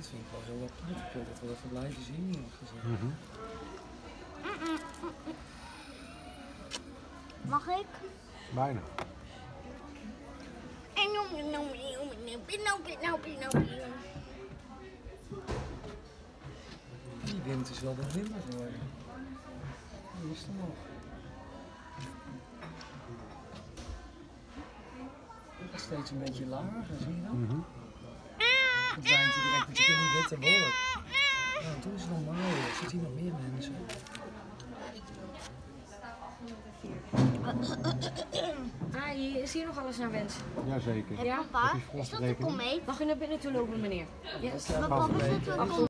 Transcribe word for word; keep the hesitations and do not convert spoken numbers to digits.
vind ik wel heel apart. Ik wil dat wel even blijven zien, eerlijk gezegd. Mm-hmm. Mag ik? Bijna. Die wind is wel de wind geworden. Wie is er nog? Het is steeds een beetje lager, zie je dat? Mm-hmm. Verdwijnt hij direct met in die witte wolk. Nou, toen is het normaal. Er zitten hier nog meer mensen. Ah, hier is hier nog alles naar wens. Jazeker. Hé, Ja? papa, Heb je is dat de rekening? komeet? Mag u naar binnen toe lopen, meneer? Ja. Maar papa, is dat de komeet?